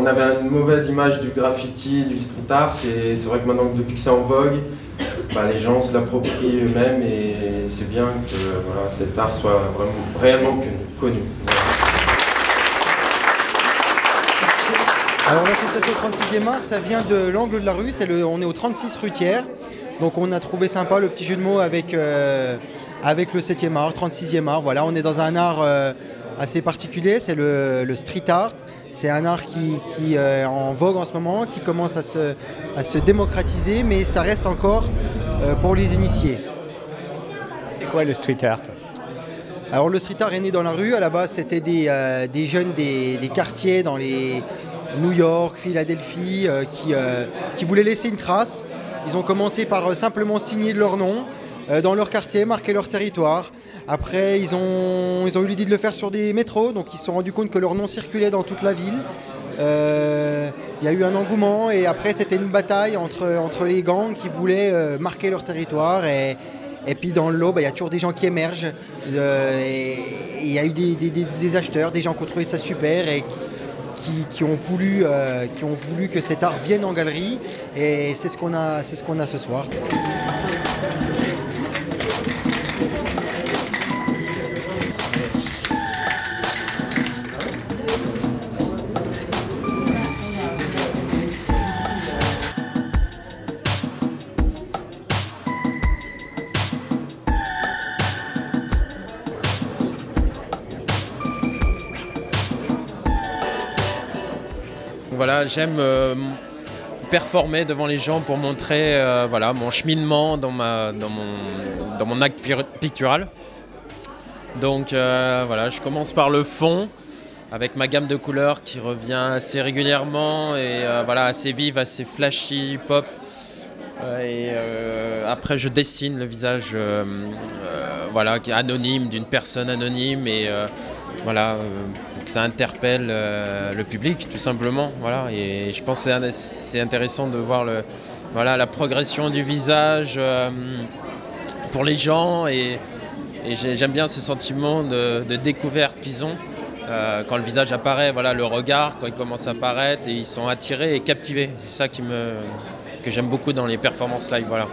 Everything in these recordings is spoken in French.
avait une mauvaise image du graffiti, du street art, et c'est vrai que maintenant, depuis que c'est en vogue, les gens se l'approprient eux-mêmes, et c'est bien que voilà, cet art soit vraiment, réellement connu. Alors l'association 36e art, ça vient de l'angle de la rue, on est au 36 rue Thiers. Donc on a trouvé sympa le petit jeu de mots avec le 7e art, 36e art. Voilà, on est dans un art assez particulier, c'est le street art. C'est un art qui est en vogue en ce moment, qui commence à se démocratiser, mais ça reste encore pour les initiés. C'est quoi le street art ? Alors le street art est né dans la rue. À la base, c'était des jeunes des quartiers dans les New York, Philadelphie, qui voulaient laisser une trace. Ils ont commencé par simplement signer leur nom dans leur quartier, marquer leur territoire. Après, ils ont eu l'idée de le faire sur des métros, donc ils se sont rendus compte que leur nom circulait dans toute la ville. Il y a eu un engouement et après c'était une bataille entre les gangs qui voulaient marquer leur territoire. Et puis dans le lot, il y a toujours des gens qui émergent. Et il y a eu des acheteurs, des gens qui ont trouvé ça super et qui ont voulu que cet art vienne en galerie. Et c'est ce qu'on a ce soir. Voilà, j'aime performer devant les gens pour montrer voilà, mon cheminement dans mon acte pictural. Donc voilà, je commence par le fond avec ma gamme de couleurs qui revient assez régulièrement et voilà, assez vive, assez flashy, pop. Après je dessine le visage voilà, qui est anonyme, d'une personne anonyme et voilà, pour que ça interpelle le public tout simplement. Voilà. Et je pense que c'est intéressant de voir voilà, la progression du visage pour les gens et j'aime bien ce sentiment de découverte qu'ils ont. Quand le visage apparaît, voilà, le regard, quand il commence à apparaître et ils sont attirés et captivés. C'est ça que j'aime beaucoup dans les performances live. Voilà.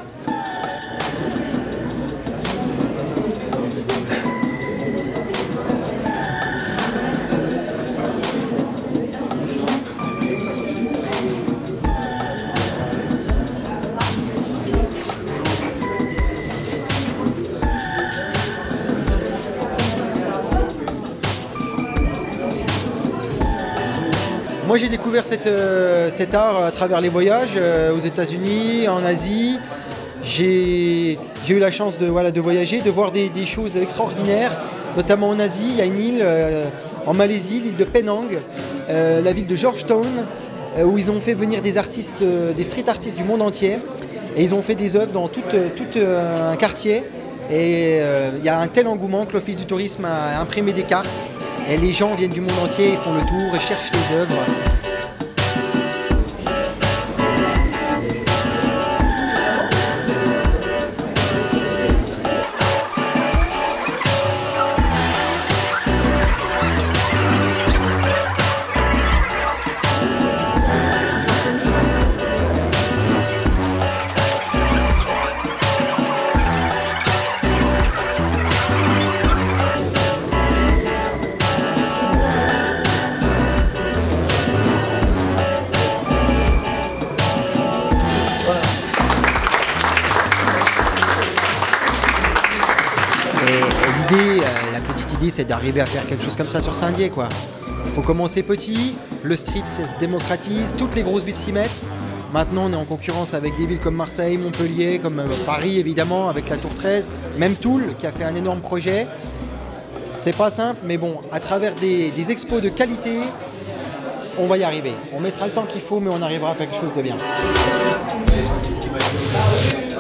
Moi j'ai découvert cet art à travers les voyages aux États-Unis, en Asie. J'ai eu la chance de voyager, de voir des choses extraordinaires, notamment en Asie. Il y a une île en Malaisie, l'île de Penang, la ville de Georgetown, où ils ont fait venir des artistes, des street artistes du monde entier. Et ils ont fait des œuvres dans tout un quartier. Et il y a un tel engouement que l'Office du tourisme a imprimé des cartes. Et les gens viennent du monde entier, ils font le tour et cherchent les œuvres. La petite idée, c'est d'arriver à faire quelque chose comme ça sur Saint-Dié, quoi. Il faut commencer petit, le street ça se démocratise, toutes les grosses villes s'y mettent. Maintenant, on est en concurrence avec des villes comme Marseille, Montpellier, comme Paris évidemment, avec la Tour 13, même Toul qui a fait un énorme projet. C'est pas simple, mais bon, à travers des expos de qualité, on va y arriver. On mettra le temps qu'il faut, mais on arrivera à faire quelque chose de bien.